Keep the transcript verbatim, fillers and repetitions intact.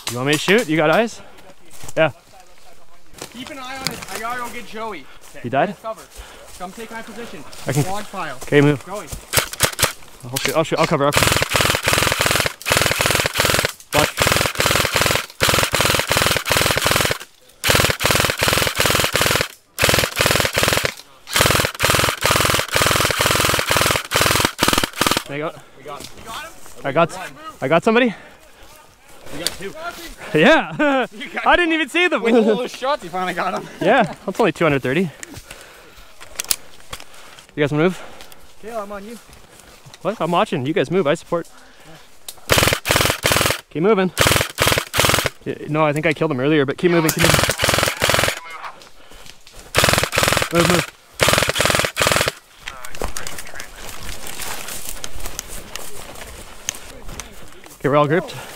You want me to shoot? You got eyes? Yeah. Keep an eye on it. I gotta go get Joey. Okay. He died? Cover. Come take my position. I can. Log file. Okay, move. Joey. I'll shoot. I'll shoot. I'll cover. I'll cover. Watch. There you go. We got him. You got him? I got. I got somebody. You got two. Yeah. I didn't even see them. With all those shots, you finally got him. Yeah. That's only two hundred thirty. You guys move? Okay, I'm on you. What? I'm watching. You guys move. I support. Keep moving. No, I think I killed him earlier, but keep moving. Keep moving. Move, move. Okay, we're all grouped.